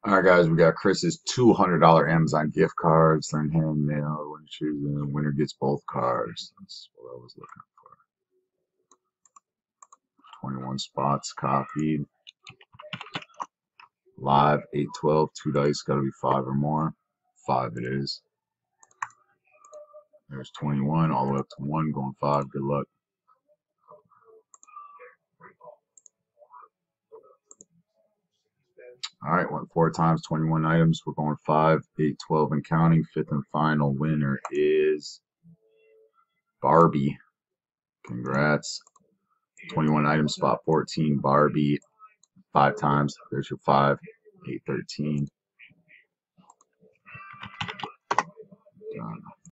All right, guys, we got Chris's $200 Amazon gift cards. They're in hand mail. When choosing, the winner gets both cards. That's what I was looking for. 21 spots copied. Live 812, two dice, got to be five or more. Five it is. There's 21, all the way up to one, going five. Good luck. All right, went four times, 21 items. We're going 5, 8, 12, and counting. Fifth and final winner is Barbie. Congrats. 21 items, spot 14, Barbie. Five times. There's your 5, 8, 13.